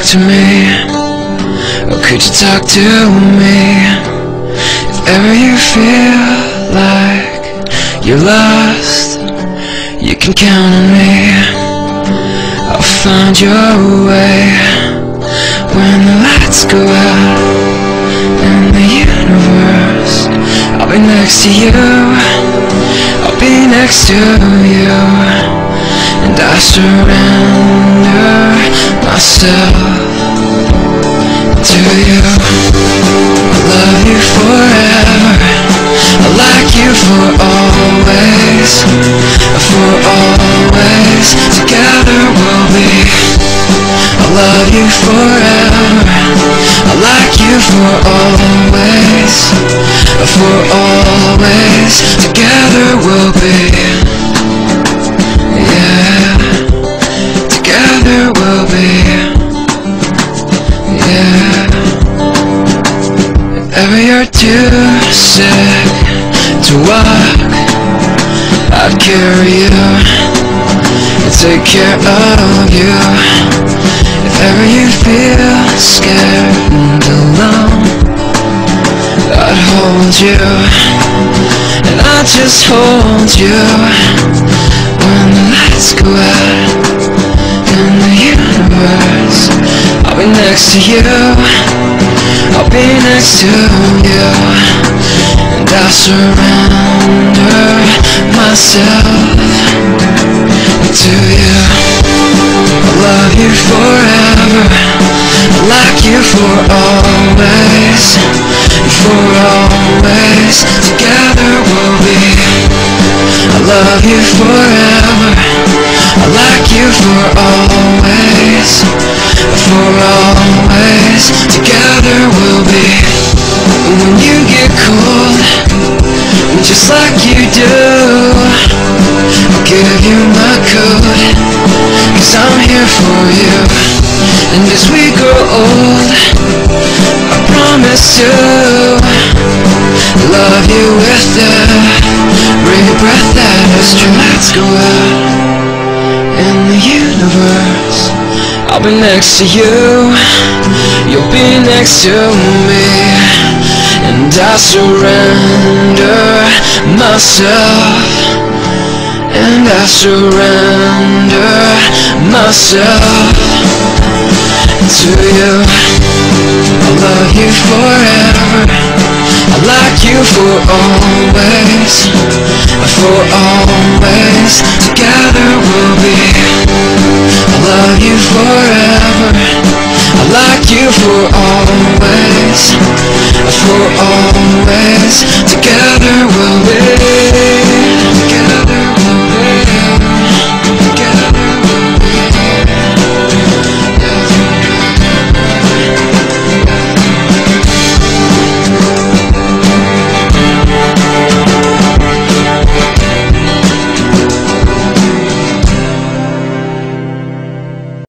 talk to me? Or could you talk to me? If ever you feel like you're lost, you can count on me. I'll find your way when the lights go out in the universe. I'll be next to you, I'll be next to you, and I surrender myself to you. I love you forever, I like you for always, for always. Together we'll be. I love you forever, I like you for always, for always. Together we'll be. Yeah, together we'll be. Yeah. If ever you're too sick to walk, I'd carry you and take care of you. If ever you feel scared and alone, I'd hold you, and I'd just hold you when the lights go out in the universe. I'll be next to you, I'll be next to you, and I'll surrender myself to you. I love you forever, I like you for always, for always. Together we'll be. I love you forever, I like you for always, for always. Together we'll be. And when you get cold, just like you do, I'll give you my coat, 'cause I'm here for you. And as we grow old, I promise to love you with every breath that as the lights go out in the universe. I'll be next to you, you'll be next to me, and I surrender myself, and I surrender myself to you. I love you forever, I like you for always, for always. Together we'll be. I love you forever, I like you for always, for always. Together